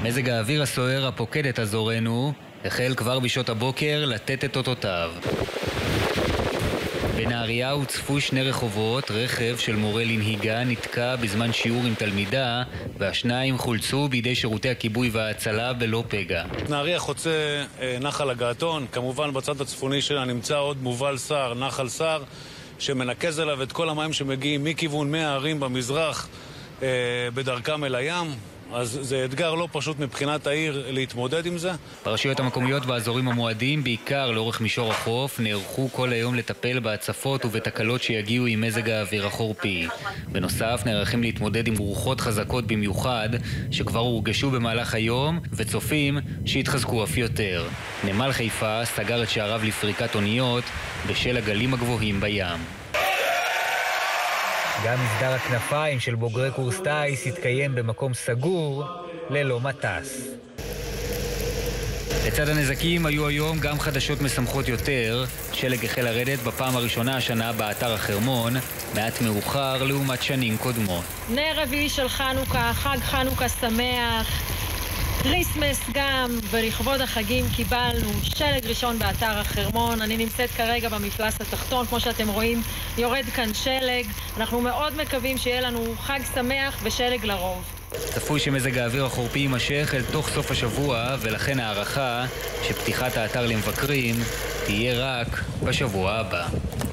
מזג האוויר הסוער הפוקד את אזורנו החל כבר בשעות הבוקר לתת את אותותיו. בנהריה הוצפו שני רחובות, רכב של מורה לנהיגה נתקע בזמן שיעור עם תלמידה, והשניים חולצו בידי שירותי הכיבוי וההצלה בלא פגע. נהריה חוצה נחל הגעתון, כמובן בצד הצפוני שלה נמצא עוד מובל סער, נחל סער, שמנקז אליו את כל המים שמגיעים מכיוון 100 הערים במזרח בדרכם אל הים. אז זה אתגר לא פשוט מבחינת העיר להתמודד עם זה. ברשויות המקומיות באזורים המועדים, בעיקר לאורך מישור החוף, נערכו כל היום לטפל בהצפות ובתקלות שיגיעו עם מזג האוויר החורפי. בנוסף, נערכים להתמודד עם רוחות חזקות במיוחד, שכבר הורגשו במהלך היום, וצופים שיתחזקו אף יותר. נמל חיפה סגר את שעריו לפריקת אוניות בשל הגלים הגבוהים בים. גם מסדר הכנפיים של בוגרי קורס טייס התקיים במקום סגור ללא מטס. לצד הנזקים היו היום גם חדשות משמחות יותר. שלג החל לרדת בפעם הראשונה השנה באתר החרמון, מעט מאוחר לעומת שנים קודמות. נר רביעי של חנוכה, חג חנוכה שמח, קריסמס גם, ולכבוד החגים קיבלנו שלג ראשון באתר החרמון. אני נמצאת כרגע במפלס התחתון, כמו שאתם רואים יורד כאן שלג. אנחנו מאוד מקווים שיהיה לנו חג שמח ושלג לרוב. צפוי שמזג האוויר החורפי יימשך אל תוך סוף השבוע, ולכן הערכה שפתיחת האתר למבקרים תהיה רק בשבוע הבא.